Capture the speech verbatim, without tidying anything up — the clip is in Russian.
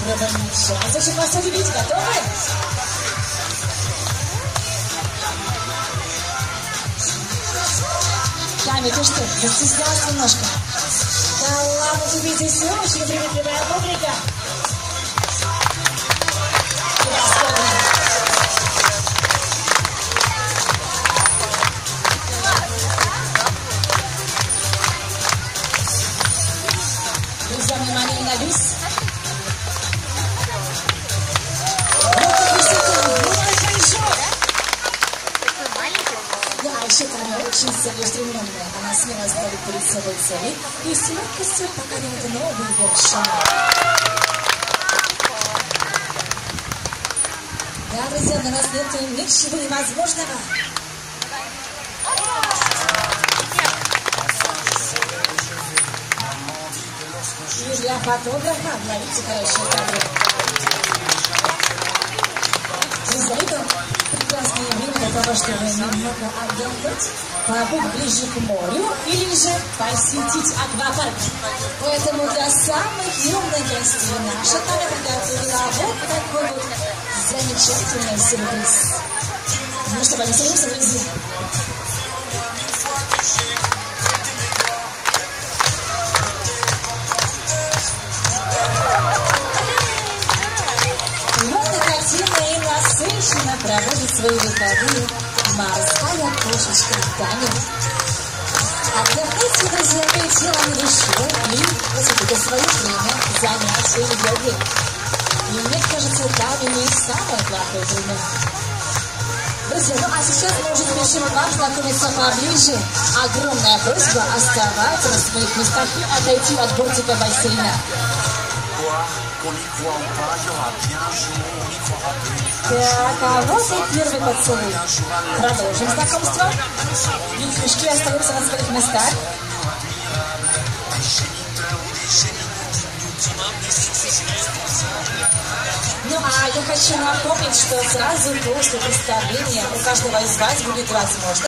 огромным шансом вас удивить. Готовы? Тами, ты что, застеснялась немножко? Да ладно, тебе здесь все очень приветливая публика. Друзья, внимание на бис. Да, еще Таня очень целеустремленная. Она смело ставит перед собой цели и с легкостью покоряет новые вершины. Да, друзья, для нас нет ничего невозможного. И для фотографа ловите хорошие кадры. Друзья, это прекрасное время для того, чтобы немного отдохнуть, побыть ближе к морю или же посетить аквапарк. Поэтому для самых юных гостей наша Таня приготовила вот такой вот замечательный сюрприз. Ну что, понесемся, друзья? Насыщенно проводит свои выходные морская кошечка Таня. Отдохните, друзья, и телом, и душой, и посвятите свое время занятиям йоги. И мне кажется, Таня не самое плохое время. Друзья, ну а сейчас мы уже спешим вам знакомиться поближе. Огромная просьба оставаться на своих местах и отойти от бортика бассейна. Так, а вот и первый поцелуй. Продолжим знакомство. Мишки остаются на своих местах. Ну а я хочу напомнить, что сразу после представления у каждого из вас будет возможность